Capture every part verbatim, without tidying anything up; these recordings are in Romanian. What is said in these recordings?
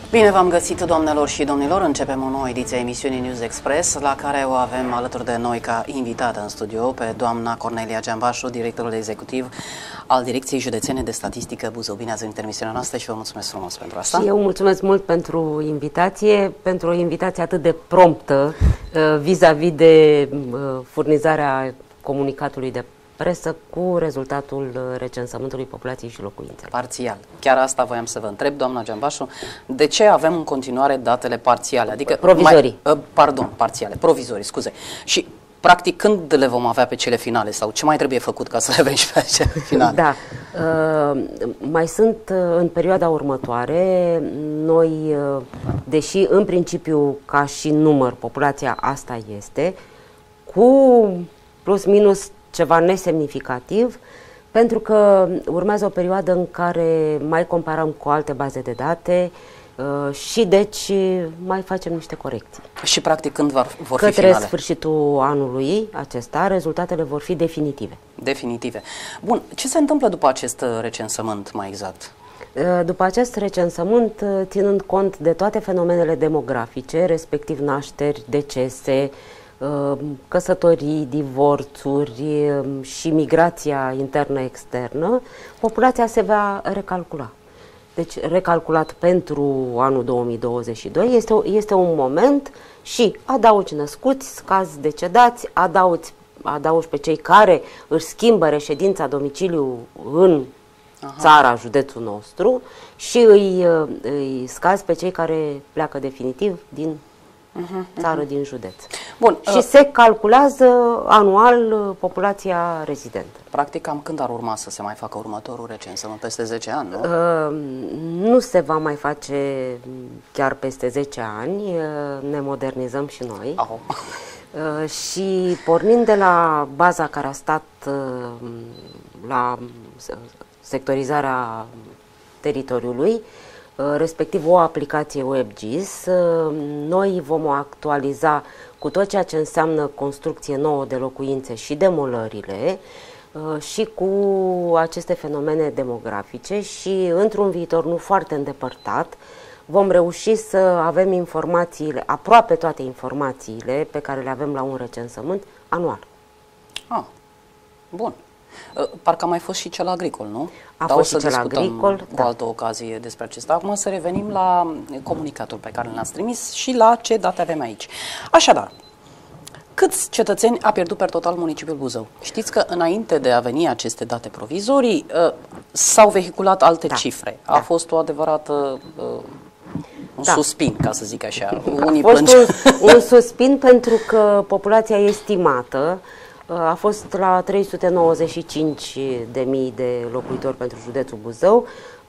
Bine v-am găsit, doamnelor și domnilor. Începem o nouă ediție a emisiunii News Express, la care o avem alături de noi ca invitată în studio pe doamna Cornelia Giambașu, directorul executiv al Direcției Județene de Statistică Buzău. Bine ați venit în emisiunea noastră și vă mulțumesc frumos pentru asta. Și eu mulțumesc mult pentru invitație, pentru o invitație atât de promptă vis-a-vis -vis de furnizarea comunicatului de presă cu rezultatul recensământului populației și locuințelor. Parțial. Chiar asta voiam să vă întreb, doamna Giambașu, de ce avem în continuare datele parțiale? Adică provizorii. Mai, pardon, parțiale, provizorii, scuze. Și practic când le vom avea pe cele finale sau ce mai trebuie făcut ca să le avem și pe cele finale? Da. Uh, mai sunt uh, în perioada următoare, noi, uh, deși în principiu ca și număr populația asta este, cu plus minus ceva nesemnificativ, pentru că urmează o perioadă în care mai comparăm cu alte baze de date uh, și deci mai facem niște corecții. Și practic când vor, vor Către fi finale? Sfârșitul anului acesta, rezultatele vor fi definitive. Definitive. Bun, ce se întâmplă după acest recensământ mai exact? După acest recensământ, ținând cont de toate fenomenele demografice, respectiv nașteri, decese, căsătorii, divorțuri și migrația internă-externă, populația se va recalcula. Deci, recalculat pentru anul două mii douăzeci și doi, este, este un moment și adaugi născuți, scazi decedați, adaugi, adaugi pe cei care își schimbă reședința, domiciliu în Aha. țara, județul nostru și îi, îi scazi pe cei care pleacă definitiv din Uh-huh, țară, uh-huh. din județ. Bun, și uh, se calculează anual populația rezidentă. Practic, cam când ar urma să se mai facă următorul recensământ? Peste zece ani, nu? Uh, nu se va mai face chiar peste zece ani, uh, ne modernizăm și noi. Oh. Uh, și pornind de la baza care a stat uh, la sectorizarea teritoriului, respectiv o aplicație WebGIS, noi vom actualiza cu tot ceea ce înseamnă construcție nouă de locuințe și demolările și cu aceste fenomene demografice și într-un viitor nu foarte îndepărtat vom reuși să avem informațiile, aproape toate informațiile pe care le avem la un recensământ anual. Ah, bun. Parcă a mai fost și cel agricol, nu? A Dar fost o să și cel agricol, cu da. altă ocazie despre acesta. Acum să revenim la comunicatul pe care l-ați trimis și la ce date avem aici. Așadar, câți cetățeni a pierdut per total municipiul Buzău? Știți că înainte de a veni aceste date provizorii, s-au vehiculat alte da. cifre. A da. fost o adevărată... Un da. suspin, ca să zic așa. Unii a fost un, un suspin pentru că populația estimată a fost la trei sute nouăzeci și cinci de mii de locuitori pentru județul Buzău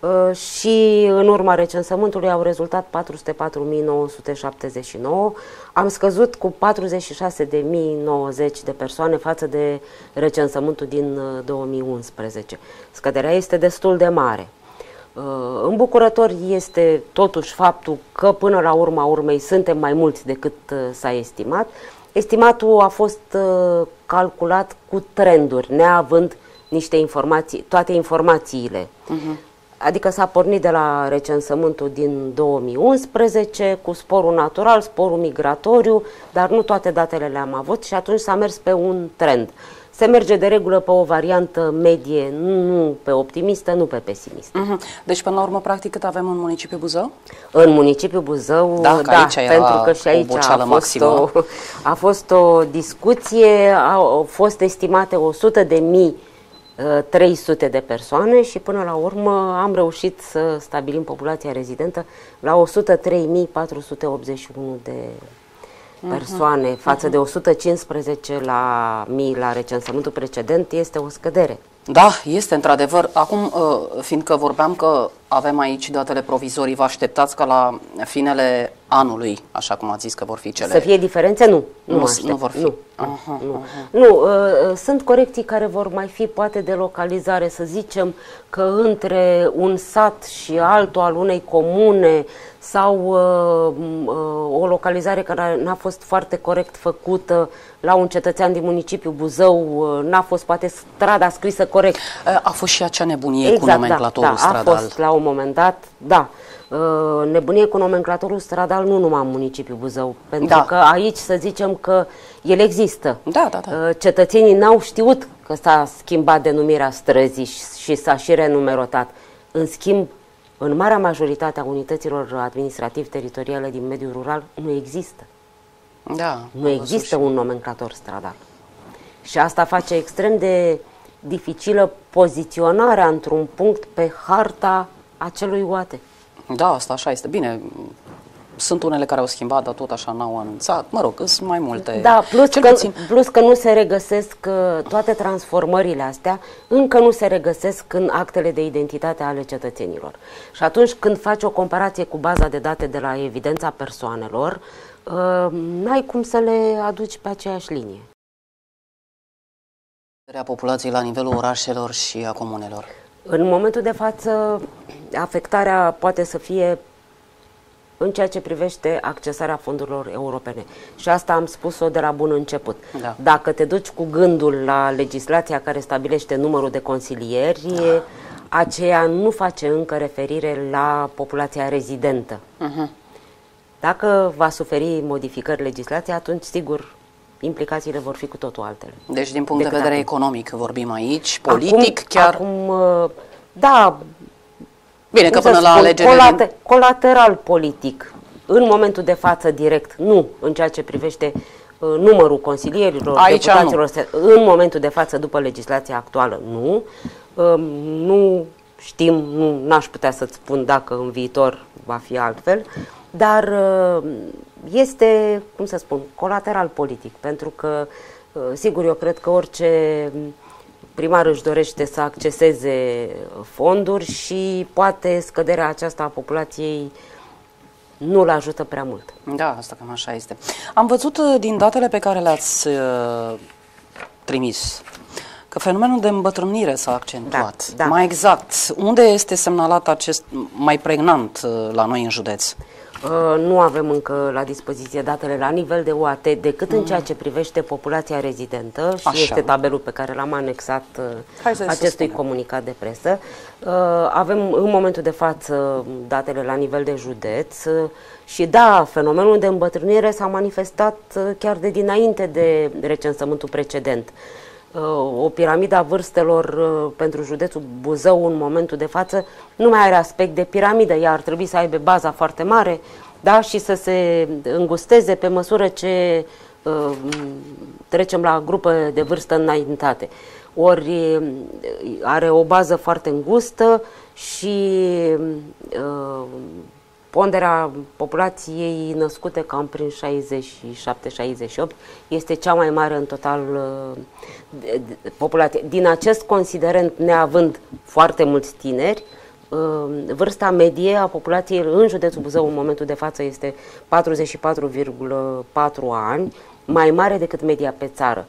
și în urma recensământului au rezultat patru sute patru mii nouă sute șaptezeci și nouă. Am scăzut cu patruzeci și șase de mii nouăzeci de persoane față de recensământul din două mii unsprezece. Scăderea este destul de mare. Îmbucurător este totuși faptul că până la urma urmei suntem mai mulți decât s-a estimat. Estimatul a fost uh, calculat cu trenduri, neavând niște informații, toate informațiile. Uh-huh. Adică s-a pornit de la recensământul din două mii unsprezece cu sporul natural, sporul migratoriu, dar nu toate datele le-am avut și atunci s-a mers pe un trend. Se merge de regulă pe o variantă medie, nu pe optimistă, nu pe pesimistă. Uh-huh. Deci, până la urmă, practic, cât avem în municipiul Buzău? În municipiul Buzău, da, da aici pentru că și aici a fost, o, a fost o discuție, au fost estimate o sută de mii trei sute de persoane și până la urmă am reușit să stabilim populația rezidentă la o sută trei mii patru sute optzeci și unu de persoane, uh-huh. față uh-huh. de o sută cincisprezece la mii la recensământul precedent, este o scădere. Da, este într-adevăr. Acum, fiindcă vorbeam că avem aici datele provizorii, vă așteptați ca la finele anului, așa cum ați zis că vor fi cele... Să fie diferențe? Nu. Nu, nu, nu vor fi. Nu. Aha, nu. Aha. nu uh, sunt corecții care vor mai fi poate de localizare, să zicem că între un sat și altul al unei comune sau uh, uh, o localizare care n-a fost foarte corect făcută la un cetățean din municipiul Buzău, uh, n-a fost poate strada scrisă corect. A fost și acea nebunie exact, cu nomenclatorul da, da, stradal. A fost la un un moment dat, da, nebunie cu nomenclatorul stradal nu numai în municipiul Buzău, pentru da. că aici să zicem că el există. Da, da, da. Cetățenii n-au știut că s-a schimbat denumirea străzii și, și s-a și renumerotat. În schimb, în marea majoritate a unităților administrativ-teritoriale din mediul rural nu există. Da, nu există un nomenclator stradal. Și asta face extrem de dificilă poziționarea într-un punct pe harta acelui oate. Da, asta așa este. Bine, sunt unele care au schimbat, dar tot așa n-au anunțat. Mă rog, sunt mai multe. Da, plus că, plus că nu se regăsesc toate transformările astea, încă nu se regăsesc în actele de identitate ale cetățenilor. Și atunci când faci o comparație cu baza de date de la evidența persoanelor, n-ai cum să le aduci pe aceeași linie. A populației la nivelul orașelor și a comunelor. În momentul de față, afectarea poate să fie în ceea ce privește accesarea fondurilor europene. Și asta am spus-o de la bun început. Da. Dacă te duci cu gândul la legislația care stabilește numărul de consilieri, da. aceea nu face încă referire la populația rezidentă. Uh-huh. Dacă va suferi modificări legislației, atunci, sigur, implicațiile vor fi cu totul altele. Deci, din punct de vedere acum. economic vorbim aici, politic acum, chiar... Acum, da... Bine, că până spun, la alegerile... Colate, din... Colateral politic, în momentul de față direct, nu, în ceea ce privește uh, numărul consilierilor, aici deputaților, nu. În momentul de față, după legislația actuală, nu. Uh, nu știm, nu n-aș putea să-ți spun dacă în viitor va fi altfel, dar... Uh, este, cum să spun, colateral politic, pentru că, sigur, eu cred că orice primar își dorește să acceseze fonduri și poate scăderea aceasta a populației nu-l ajută prea mult. Da, asta cam așa este. Am văzut din datele pe care le-ați uh, trimis că fenomenul de îmbătrânire s-a accentuat. Da, da. Mai exact, unde este semnalat acest mai pregnant uh, la noi în județ? Uh, nu avem încă la dispoziție datele la nivel de U A T decât mm. în ceea ce privește populația rezidentă și Așa. este tabelul pe care l-am anexat uh, acestui comunicat de presă. Uh, avem în momentul de față datele la nivel de județ uh, și da, fenomenul de îmbătrânire s-a manifestat uh, chiar de dinainte de recensământul precedent. O piramidă a vârstelor pentru județul Buzău în momentul de față nu mai are aspect de piramidă, ea ar trebui să aibă baza foarte mare, da, și să se îngusteze pe măsură ce uh, trecem la grupă de vârstă înaintate. Ori are o bază foarte îngustă și uh, ponderea populației născute cam prin șaizeci și șapte șaizeci și opt este cea mai mare în total de, de, populație. Din acest considerent, neavând foarte mulți tineri, vârsta medie a populației în județul Buzău în momentul de față este patruzeci și patru virgulă patru ani, mai mare decât media pe țară.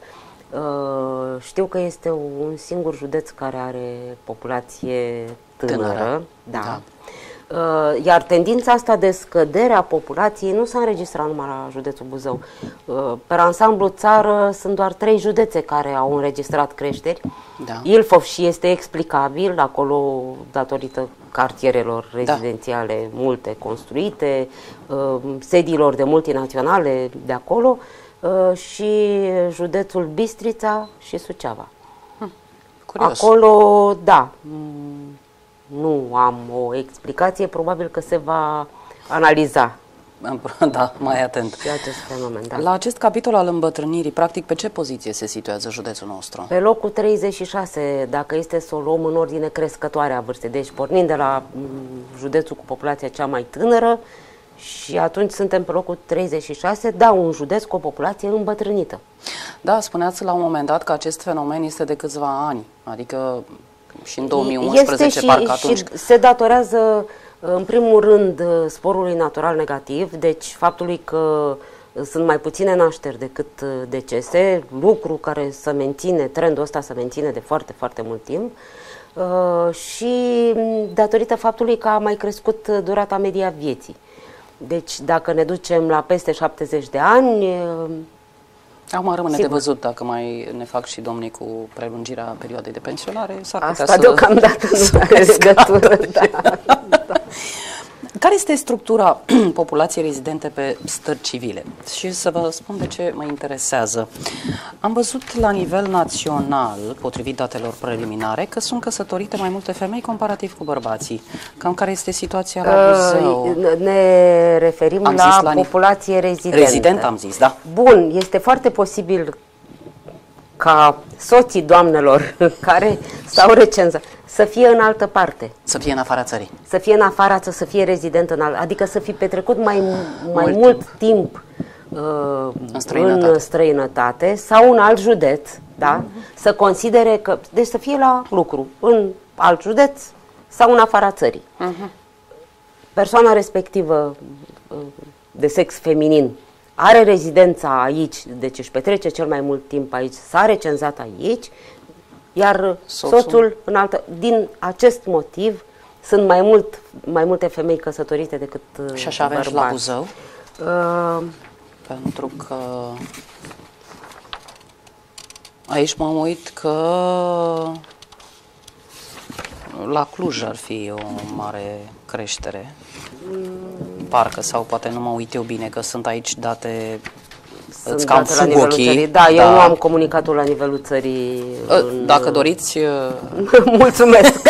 Știu că este un singur județ care are populație tânără, tânără. Da. Da. Iar tendința asta de scădere a populației nu s-a înregistrat numai la județul Buzău. Pe ansamblu țară sunt doar trei județe care au înregistrat creșteri. Da. Ilfov și este explicabil, acolo datorită cartierelor rezidențiale da. multe construite, sediilor de multinaționale de acolo și județul Bistrița și Suceava. Hm, curios. Acolo, da, nu am o explicație, probabil că se va analiza. Da, mai atent. Și acest fenomen, da. La acest capitol al îmbătrânirii, practic, pe ce poziție se situează județul nostru? Pe locul treizeci și șase, dacă este să o luăm în ordine crescătoare a vârstei. Deci, pornind de la județul cu populația cea mai tânără, și atunci suntem pe locul treizeci și șase, da, un județ cu o populație îmbătrânită. Da, spuneați la un moment dat că acest fenomen este de câțiva ani, adică și în două mii unsprezece, este și, parcă atunci... și se datorează, în primul rând, sporului natural negativ, deci faptului că sunt mai puține nașteri decât decese, lucru care se menține, trendul ăsta se menține de foarte, foarte mult timp, și datorită faptului că a mai crescut durata media a vieții. Deci, dacă ne ducem la peste șaptezeci de ani, Acum rămâne Sigur. de văzut dacă mai ne fac și domnii cu prelungirea perioadei de pensionare. Asta deocamdată nu are legătură. Da. Da. Care este structura populației rezidente pe stări civile? Și să vă spun de ce mă interesează. Am văzut la nivel național, potrivit datelor preliminare, că sunt căsătorite mai multe femei comparativ cu bărbații. Cam care este situația la Buzău? Ne referim am la, la populație rezidentă. Rezident am zis, da. Bun, este foarte posibil ca soții doamnelor care s-au recenzat să fie în altă parte. Să fie în afara țării. Să fie în afara, să fie rezident în altă, adică să fi petrecut mai, mai mult, mult timp, timp uh, în, străinătate. în străinătate sau în alt județ, da? Uh-huh. Să considere că, deci să fie la lucru în alt județ sau în afara țării. Uh-huh. Persoana respectivă de sex feminin are rezidența aici, deci își petrece cel mai mult timp aici, s-a recenzat aici, iar soțul, soțul în altă. Din acest motiv sunt mai, mult, mai multe femei căsătorite decât și așa avem și la Buzău? Uh, Pentru că aici mă uit că la Cluj ar fi o mare creștere. Parcă, sau poate nu mă uit eu bine, că sunt aici date. Sunt îți cam la nivelul ochii. Țării. Da, da, eu nu am comunicatul la nivelul țării. În... Dacă doriți... Mulțumesc!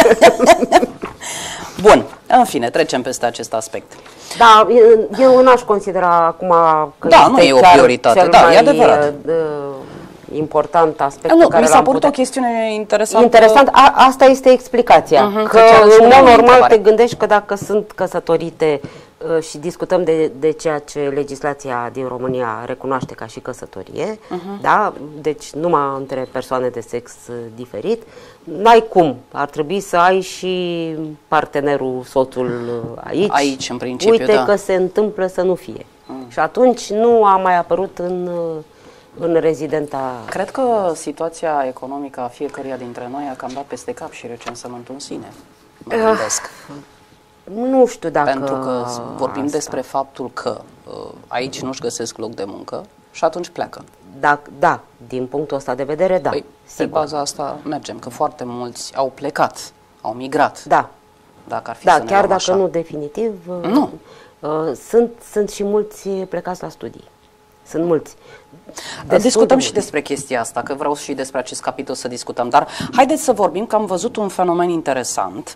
Bun, în fine, trecem peste acest aspect. Da, eu n-aș considera acum că da, nu e o prioritate, cel da, mai e adevărat. important aspect nu, pe care mi s-a părut putea... o chestiune interesantă. Interesant, a, asta este explicația. Uh-huh, că în mod normal te gândești că dacă sunt căsătorite uh, și discutăm de, de ceea ce legislația din România recunoaște ca și căsătorie, uh-huh. da? Deci numai între persoane de sex uh, diferit, n-ai cum. Ar trebui să ai și partenerul, soțul uh, aici. Aici, în principiu, Uite da. că se întâmplă să nu fie. Uh-huh. Și atunci nu a mai apărut în... Uh, în rezidenta... Cred că situația economică a fiecăruia dintre noi a cam dat peste cap și recensământul în sine. Mă gândesc. Uh, nu știu dacă... Pentru că vorbim asta. despre faptul că uh, aici nu-și găsesc loc de muncă și atunci pleacă. Da, da, din punctul ăsta de vedere, da. Păi, pe baza asta mergem, că foarte mulți au plecat, au migrat. Da. Dacă ar fi da, să ne chiar dacă așa. nu definitiv, nu. Uh, sunt, sunt și mulți plecați la studii. Sunt mulți. De discutăm și despre chestia asta, că vreau și despre acest capitol să discutăm, dar haideți să vorbim că am văzut un fenomen interesant,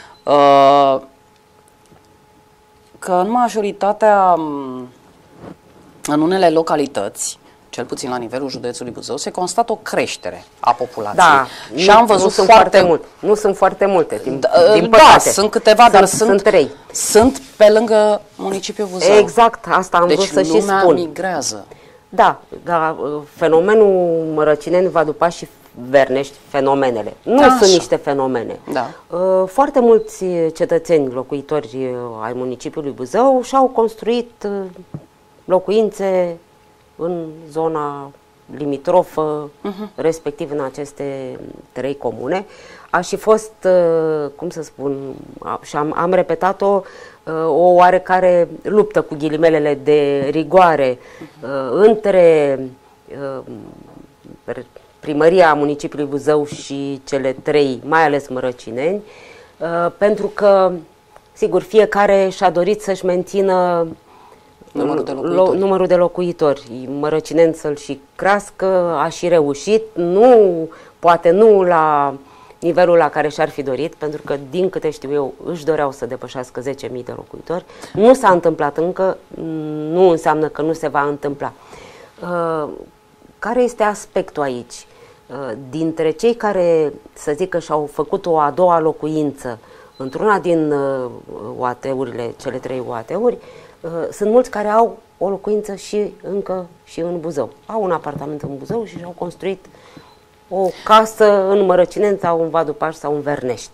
că în majoritatea, în unele localități, cel puțin la nivelul județului Buzău, se constată o creștere a populației. Da, și nu, am văzut nu sunt foarte, foarte mult. Nu sunt foarte multe, din, da, din da, păcate. sunt câteva, sunt, dar sunt, sunt trei. Sunt pe lângă municipiul Buzău. Exact, asta am deci vrut să și lumea spun. migrează. Da, dar fenomenul Mărăcineni va după și Vernești, fenomenele. Nu da, sunt așa. niște fenomene. Da. Foarte mulți cetățeni locuitori ai municipiului Buzău și-au construit locuințe în zona limitrofă, uh-huh. respectiv în aceste trei comune. A și fost, cum să spun, și am, am repetat-o, o oarecare luptă cu ghilimelele de rigoare uh, între uh, primăria municipiului Buzău și cele trei, mai ales Mărăcineni, uh, pentru că, sigur, fiecare și-a dorit să-și mențină numărul de locuitori. numărul de locuitori. Mărăcineni să-l și crească, a și reușit, nu, poate nu la nivelul la care și-ar fi dorit, pentru că, din câte știu eu, își doreau să depășească zece mii de locuitori. Nu s-a întâmplat încă, nu înseamnă că nu se va întâmpla. Uh, care este aspectul aici? Uh, dintre cei care, să zic că și-au făcut o a doua locuință într-una din uh, U A T-urile, cele trei U A T-uri, uh, sunt mulți care au o locuință și încă și în Buzău. Au un apartament în Buzău și și-au construit o casă în Mărăcineni sau în Vadupaș sau în Vernești.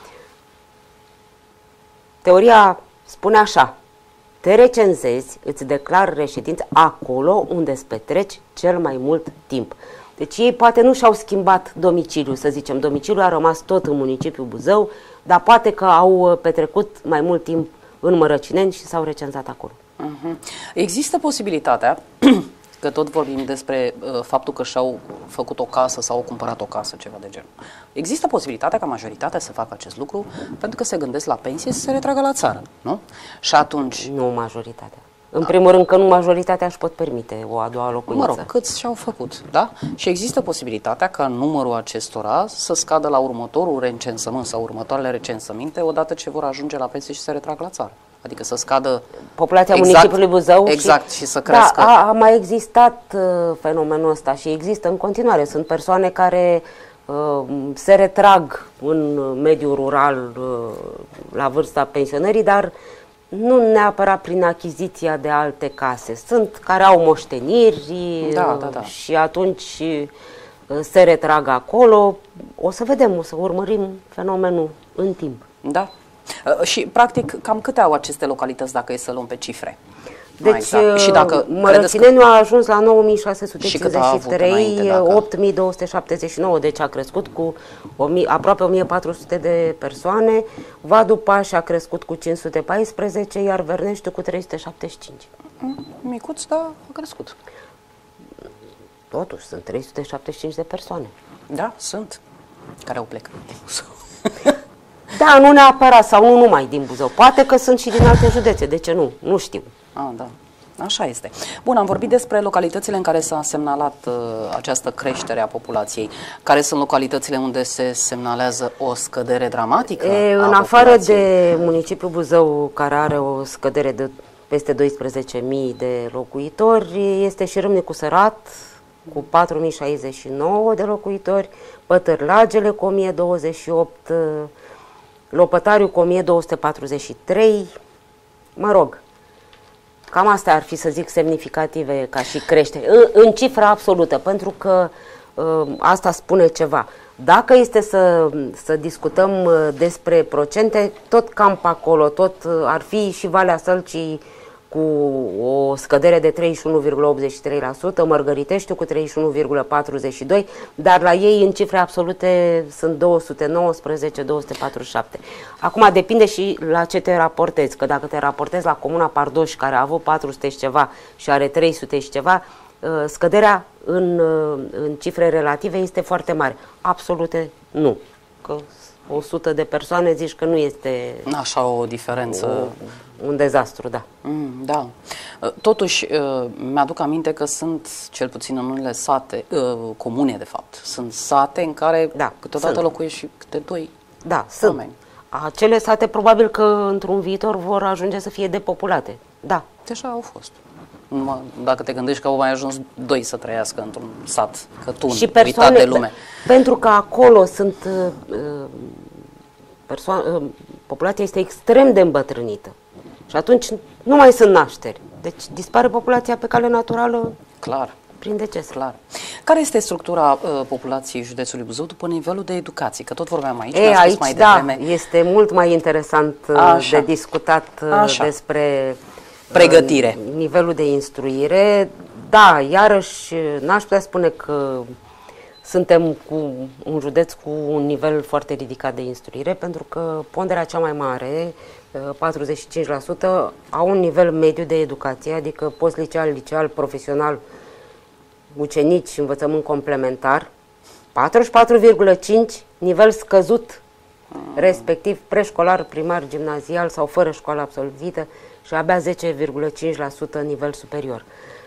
Teoria spune așa: te recenzezi, îți declar reședință acolo unde îți petreci cel mai mult timp. Deci ei poate nu și-au schimbat domiciliul, să zicem, domiciliul a rămas tot în municipiul Buzău, dar poate că au petrecut mai mult timp în Mărăcineni și s-au recenzat acolo. Uh-huh. Există posibilitatea că tot vorbim despre uh, faptul că și-au făcut o casă sau au cumpărat o casă, ceva de genul. Există posibilitatea ca majoritatea să facă acest lucru pentru că se gândesc la pensie să se retragă la țară, nu? Și atunci... Nu majoritatea. În primul rând că nu majoritatea își pot permite o a doua locuință. Mă rog, câți și-au făcut, da? Și există posibilitatea ca numărul acestora să scadă la următorul recensământ sau următoarele recensăminte odată ce vor ajunge la pensie și se retrag la țară. Adică să scadă populația exact, municipiului Buzău. Exact, și, și să crească. Da, a, a mai existat uh, fenomenul ăsta și există în continuare. Sunt persoane care uh, se retrag în mediul rural uh, la vârsta pensionării, dar nu neapărat prin achiziția de alte case. Sunt care au moșteniri da, da, da. și atunci se retrag acolo. O să vedem, o să urmărim fenomenul în timp. Da. Și, practic, cam câte au aceste localități, dacă e să luăm pe cifre? Deci, exact. Și dacă Mărățineniu că... a ajuns la nouă mii șase sute cincizeci și trei, dacă... opt mii două sute șaptezeci și nouă, deci a crescut cu o mie, aproape o mie patru sute de persoane. Vadu Paș a crescut cu cinci sute paisprezece, iar Verneștiu cu trei sute șaptezeci și cinci. Micuț, dar a crescut. Totuși, sunt trei sute șaptezeci și cinci de persoane. Da, sunt. Care au plecat. Da, nu neapărat, sau nu numai din Buzău. Poate că sunt și din alte județe, de ce nu? Nu știu. Ah, da. Așa este. Bun, am vorbit despre localitățile în care s-a semnalat uh, această creștere a populației. Care sunt localitățile unde se semnalează o scădere dramatică? E, în afară de municipiul Buzău, care are o scădere de peste doisprezece mii de locuitori, este și Râmnicu Sărat, cu patru mii șaizeci și nouă de locuitori, Pătârlagele cu o mie douăzeci și opt, Lopătariu cu o mie două sute patruzeci și trei, mă rog, cam astea ar fi, să zic, semnificative ca și creștere, în, în cifra absolută, pentru că uh, asta spune ceva. Dacă este să, să discutăm uh, despre procente, tot cam pe acolo, tot uh, ar fi și Valea Sălcii cu o scădere de treizeci și unu virgulă optzeci și trei la sută, Mărgăriteștiu cu treizeci și unu virgulă patruzeci și doi la sută, dar la ei în cifre absolute sunt două sute nouăsprezece, două sute patruzeci și șapte. Acum depinde și la ce te raportezi, că dacă te raportezi la Comuna Pardoș, care a avut patru sute și ceva și are trei sute și ceva, scăderea în, în cifre relative este foarte mare. Absolute nu. Că o sută de persoane zici că nu este așa o diferență. O, un dezastru, da. Mm, da. Totuși, mi-aduc aminte că sunt, cel puțin în unele sate, comune de fapt, sunt sate în care da, câteodată sunt. locuiești și câte doi Da, oameni. Sunt. Acele sate probabil că într-un viitor vor ajunge să fie depopulate. Da. Deja au fost. Dacă te gândești că au mai ajuns doi să trăiască într-un sat cătun, și persoane, uitat de lume. Pentru că acolo sunt uh, persoane, uh, populația este extrem de îmbătrânită. Și atunci nu mai sunt nașteri. Deci dispare populația pe cale naturală. Clar. Prin deces. Clar. Care este structura uh, populației județului Buzău după nivelul de educație? Că tot vorbeam aici, e, aici mai da, devreme. Este mult mai interesant uh, de discutat uh, despre pregătire. Uh, nivelul de instruire. Da, iarăși n-aș putea spune că suntem cu un județ cu un nivel foarte ridicat de instruire, pentru că ponderea cea mai mare, patruzeci și cinci la sută, au un nivel mediu de educație, adică post-liceal, liceal, profesional, ucenici, învățământ complementar, patruzeci și patru virgulă cinci, nivel scăzut, respectiv preșcolar, primar, gimnazial sau fără școală absolvită, și abia zece virgulă cinci la sută nivel superior.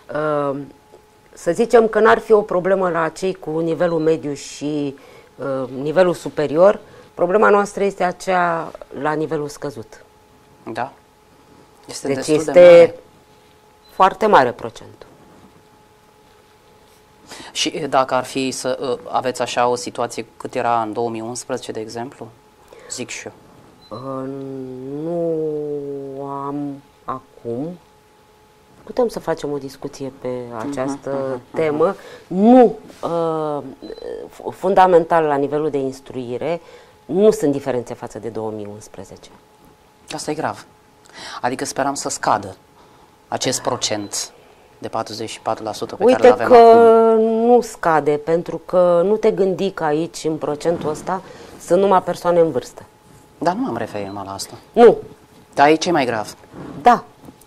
Să zicem că n-ar fi o problemă la cei cu nivelul mediu și uh, nivelul superior, problema noastră este aceea la nivelul scăzut. Da. Este deci destul este de mare. Foarte mare procentul. Și dacă ar fi să uh, aveți așa o situație cât era în două mii unsprezece, de exemplu? Zic și eu. Uh, nu am acum. Putem să facem o discuție pe această uh-huh, uh-huh, temă. Uh-huh. Nu, uh, fundamental la nivelul de instruire, nu sunt diferențe față de două mii unsprezece. Asta e grav. Adică speram să scadă acest procent de patruzeci și patru la sută pe Uite care îl avem că acum. Nu scade, pentru că nu te gândi că aici, în procentul ăsta, sunt numai persoane în vârstă. Dar nu am referit numai la asta. Nu. Dar aici e mai grav. Da.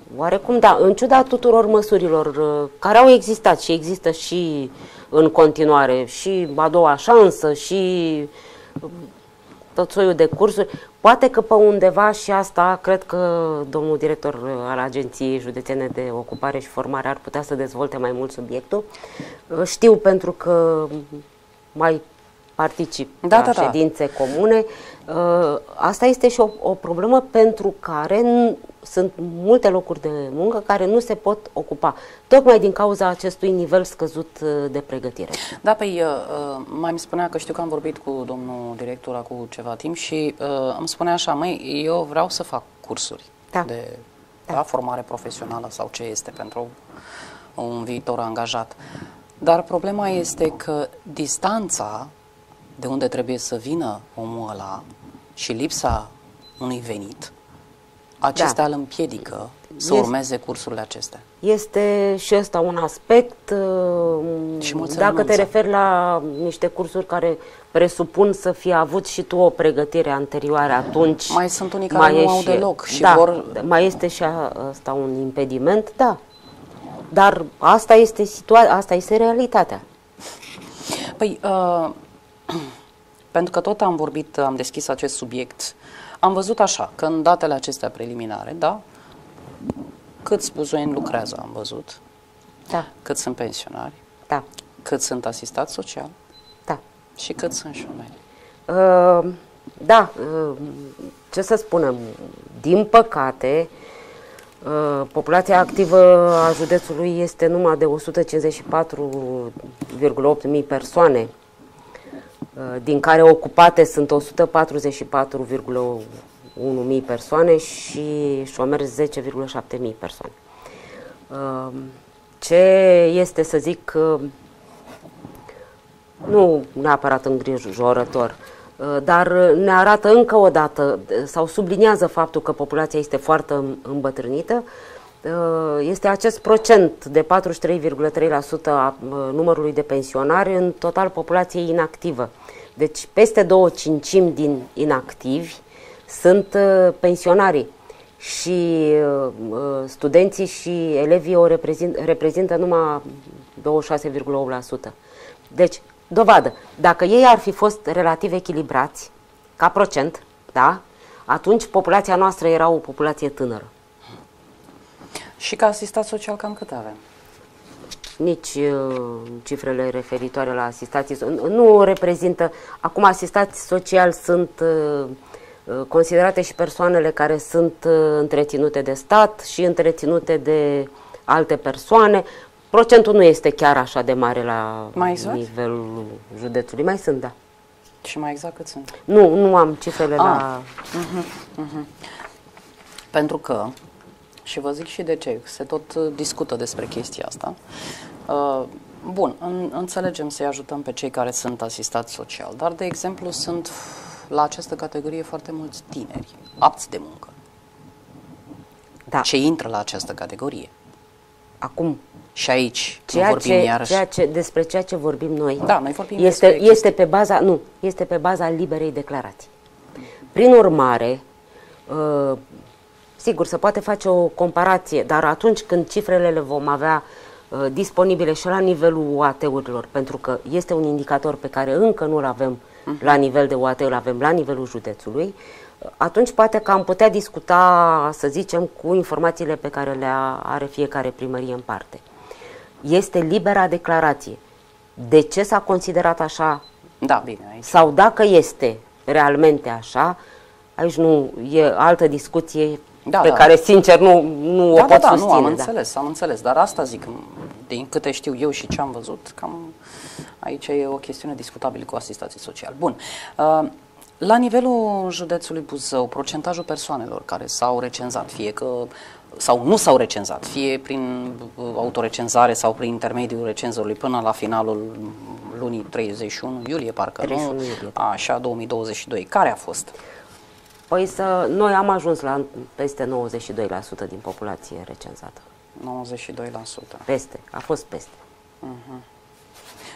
Oarecum da, în ciuda tuturor măsurilor uh, care au existat și există și în continuare, și a doua șansă, și uh, tot soiul de cursuri, poate că pe undeva și asta, cred că domnul director uh, al Agenției Județene de Ocupare și Formare ar putea să dezvolte mai mult subiectul. Uh, știu pentru că mai particip da, la da, da. ședințe comune. Uh, asta este și o, o problemă pentru care sunt multe locuri de muncă care nu se pot ocupa, tocmai din cauza acestui nivel scăzut de pregătire. Da, păi, uh, mai îmi spunea că știu că am vorbit cu domnul director acum ceva timp și uh, îmi spunea așa, măi, eu vreau să fac cursuri da. de da. Da, formare profesională sau ce este pentru un viitor angajat. Dar problema este că distanța de unde trebuie să vină omul ăla și lipsa unui venit, acestea da. îl împiedică să este, urmeze cursurile acestea. Este și ăsta un aspect. Și dacă te referi la niște cursuri care presupun să fie avut și tu o pregătire anterioară atunci... Mai sunt unii care nu au și, deloc și da, vor... mai este și asta un impediment, da. Dar asta este, situa- asta este realitatea. Păi... Uh... Pentru că tot am vorbit, am deschis acest subiect, am văzut așa, că în datele acestea preliminare, da, câți buzoieni lucrează, am văzut, da. Cât sunt pensionari, da. Cât sunt asistați social, da. Și cât sunt șomeri. Uh, da, uh, ce să spunem, din păcate, uh, populația activă a județului este numai de o sută cincizeci și patru virgulă opt mii persoane, din care ocupate sunt o sută patruzeci și patru virgulă unu mii persoane și șomeri zece virgulă șapte mii persoane. Ce este, să zic, nu neapărat îngrijorător, dar ne arată încă o dată sau subliniază faptul că populația este foarte îmbătrânită, este acest procent de patruzeci și trei virgulă trei la sută a numărului de pensionari în total populației inactivă. Deci peste două cincimi din inactivi sunt pensionarii și studenții și elevii o reprezintă, reprezintă numai douăzeci și șase virgulă opt la sută. Deci, dovadă, dacă ei ar fi fost relativ echilibrați, ca procent, da, atunci populația noastră era o populație tânără. Și ca asistat social cam cât avem? Nici uh, cifrele referitoare la asistații nu reprezintă. Acum asistații sociali sunt uh, considerate și persoanele care sunt uh, întreținute de stat și întreținute de alte persoane. Procentul nu este chiar așa de mare la mai exact? nivelul județului. Mai sunt, da. Și mai exact cât sunt? Nu, nu am cifrele ah. la... Uh-huh, uh-huh. Pentru că, și vă zic și de ce, se tot discută despre chestia asta. Uh, bun, în, înțelegem să-i ajutăm pe cei care sunt asistați social, dar, de exemplu, sunt la această categorie foarte mulți tineri, apți de muncă. Da. Ce intră la această categorie. Acum, și aici ceea vorbim ce, iarăși. Ceea ce, despre ceea ce vorbim noi, da, noi vorbim este, este, pe baza, nu, este pe baza liberei declarații. Prin urmare, uh, sigur, se poate face o comparație, dar atunci când cifrele le vom avea uh, disponibile și la nivelul U A T-urilor, pentru că este un indicator pe care încă nu-l avem uh-huh. la nivel de U A T, îl avem la nivelul județului, uh, atunci poate că am putea discuta, să zicem, cu informațiile pe care le are fiecare primărie în parte. Este libera declarație. De ce s-a considerat așa? Da, bine, aici. Sau dacă este realmente așa, aici nu e altă discuție da, pe da. care, sincer, nu, nu da, o pot da, da, susține. Nu, am da. înțeles, am înțeles, dar asta zic, din câte știu eu și ce am văzut, cam aici e o chestiune discutabilă cu asistații sociali. Bun. Uh, la nivelul județului Buzău, procentajul persoanelor care s-au recenzat, fie că sau nu s-au recenzat, fie prin autorecenzare sau prin intermediul recenzorului până la finalul lunii treizeci și unu iulie, parcă treizeci și unu nu, iulie. așa, două mii douăzeci și doi. Care a fost? Păi să, noi am ajuns la peste nouăzeci și doi la sută din populație recenzată. nouăzeci și doi la sută. Peste, a fost peste. Uh-huh.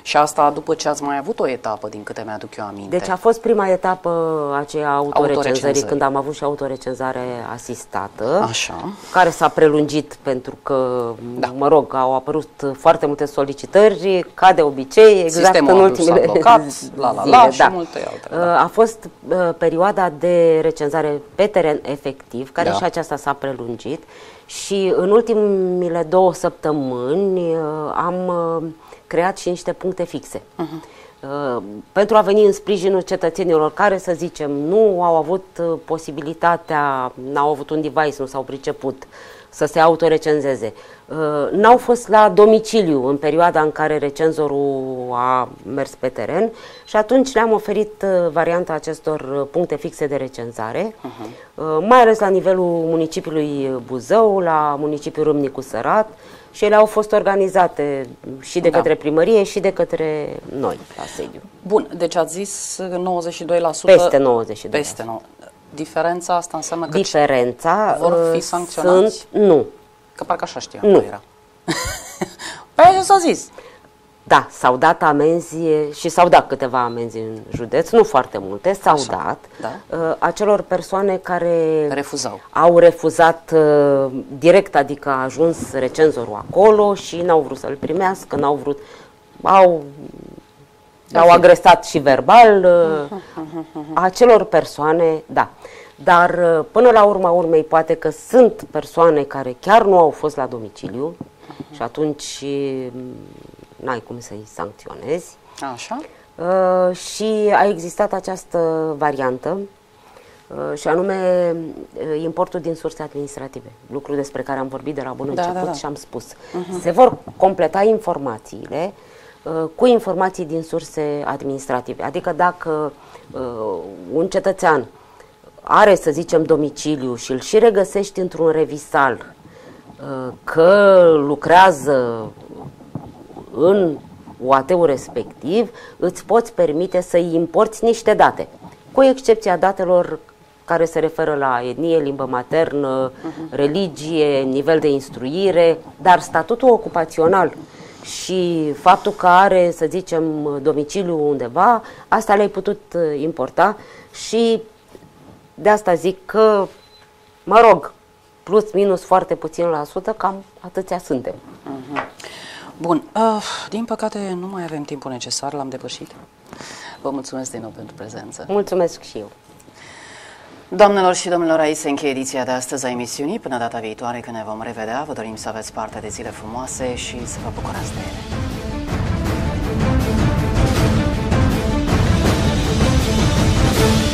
Și asta după ce ați mai avut o etapă, din câte mi-aduc eu aminte. Deci a fost prima etapă aceea autorecenzării, Autorecenzări. când am avut și autorecenzare asistată, Așa. care s-a prelungit pentru că, Da. mă rog, au apărut foarte multe solicitări, ca de obicei, exact Sistemul în a dus, ultimele s-a blocat, zile. la, la, la, și multe altele, da. A fost uh, perioada de recenzare pe teren efectiv, care Da. și aceasta s-a prelungit, și în ultimile două săptămâni uh, am uh, creat și niște puncte fixe. Uh-huh. Uh, pentru a veni în sprijinul cetățenilor care, să zicem, nu au avut uh, posibilitatea, n-au avut un device, nu s-au priceput să se autorecenzeze. Uh, n-au fost la domiciliu în perioada în care recenzorul a mers pe teren și atunci le-am oferit uh, varianta acestor uh, puncte fixe de recenzare, uh-huh. uh, mai ales la nivelul municipiului Buzău, la municipiul Râmnicu Sărat, și ele au fost organizate și de Da. către primărie și de către noi la sediu. Bun, deci ați zis nouăzeci și doi la sută. Peste nouăzeci și doi la sută. Peste nouă. Diferența asta înseamnă că Diferența vor fi uh, sancționați? Sunt, nu. Că parcă așa știam Nu. că era. Păi așa s-a zis. Da, s-au dat amenzi și s-au dat câteva amenzi în județ, nu foarte multe, s-au Așa, dat da. uh, acelor persoane care Refuzau. au refuzat uh, direct, adică a ajuns recenzorul acolo și n-au vrut să-l primească, n-au vrut, au, au agresat și verbal, uh, acelor persoane, da. Dar uh, până la urma urmei poate că sunt persoane care chiar nu au fost la domiciliu și atunci uh, n-ai cum să-i sancționezi. Așa. Uh, și a existat această variantă, uh, și anume uh, importul din surse administrative, lucru despre care am vorbit de la bun Da, început da, da. și am spus. Uh-huh. Se vor completa informațiile uh, cu informații din surse administrative. Adică dacă uh, un cetățean are, să zicem, domiciliu și îl și regăsești într-un revisal uh, că lucrează în U A T-ul respectiv, îți poți permite să-i importi niște date, cu excepția datelor care se referă la etnie, limbă maternă, uh-huh. religie, nivel de instruire, dar statutul ocupațional și faptul că are, să zicem, domiciliu undeva, asta le-ai putut importa și de asta zic că, mă rog, plus minus foarte puțin la sută, cam atâția suntem. Uh-huh. Bun, uh, din păcate nu mai avem timpul necesar, l-am depășit. Vă mulțumesc din nou pentru prezență. Mulțumesc și eu. Doamnelor și domnilor, aici se încheie ediția de astăzi a emisiunii. Până data viitoare, când ne vom revedea, vă dorim să aveți parte de zile frumoase și să vă bucurați de ele.